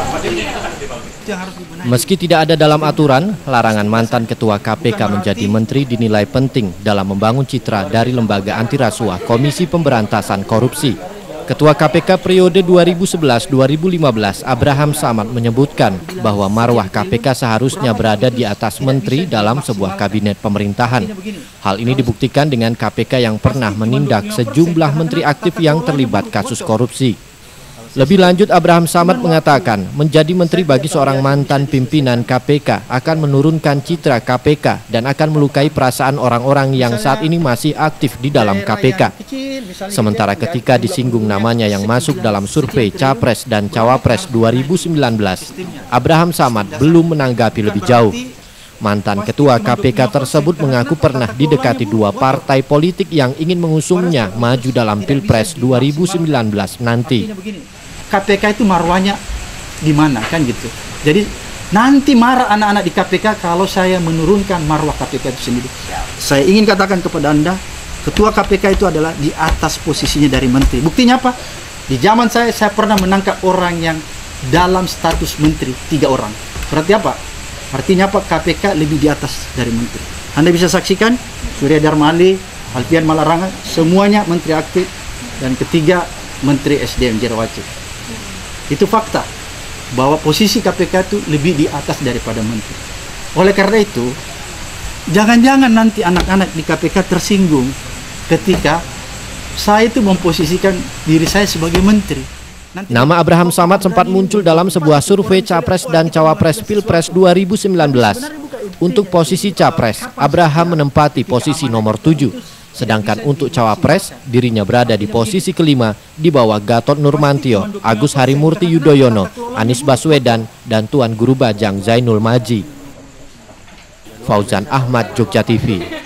Meski tidak ada dalam aturan, larangan mantan Ketua KPK menjadi menteri dinilai penting dalam membangun citra dari lembaga anti rasuah Komisi Pemberantasan Korupsi. Ketua KPK periode 2011-2015 Abraham Samad menyebutkan bahwa marwah KPK seharusnya berada di atas menteri dalam sebuah kabinet pemerintahan. Hal ini dibuktikan dengan KPK yang pernah menindak sejumlah menteri aktif yang terlibat kasus korupsi. Lebih lanjut, Abraham Samad mengatakan menjadi menteri bagi seorang mantan pimpinan KPK akan menurunkan citra KPK dan akan melukai perasaan orang-orang yang saat ini masih aktif di dalam KPK. Sementara ketika disinggung namanya yang masuk dalam survei Capres dan Cawapres 2019, Abraham Samad belum menanggapi lebih jauh. Mantan Ketua KPK tersebut mengaku pernah didekati dua partai politik yang ingin mengusungnya maju dalam Pilpres 2019 nanti. KPK itu marwahnya di mana kan gitu. Jadi nanti marah anak-anak di KPK kalau saya menurunkan marwah KPK itu sendiri. Saya ingin katakan kepada Anda, Ketua KPK itu adalah di atas posisinya dari menteri. Buktinya apa? Di zaman saya pernah menangkap orang yang dalam status menteri, 3 orang. Berarti apa? Artinya apa? KPK lebih di atas dari menteri. Anda bisa saksikan, Surya Dharma Ali, Alfian Malarangga, semuanya menteri aktif, dan ketiga menteri SDM Jerawacik. Itu fakta bahwa posisi KPK itu lebih di atas daripada menteri. Oleh karena itu, jangan-jangan nanti anak-anak di KPK tersinggung ketika saya itu memposisikan diri saya sebagai menteri. Nama Abraham Samad sempat muncul dalam sebuah survei Capres dan Cawapres Pilpres 2019. Untuk posisi Capres, Abraham menempati posisi nomor 7. Sedangkan untuk Cawapres, dirinya berada di posisi kelima di bawah Gatot Nurmantio, Agus Harimurti Yudhoyono, Anies Baswedan, dan Tuan Guru Bajang Zainul Maji. Fauzan Ahmad, Jogja TV.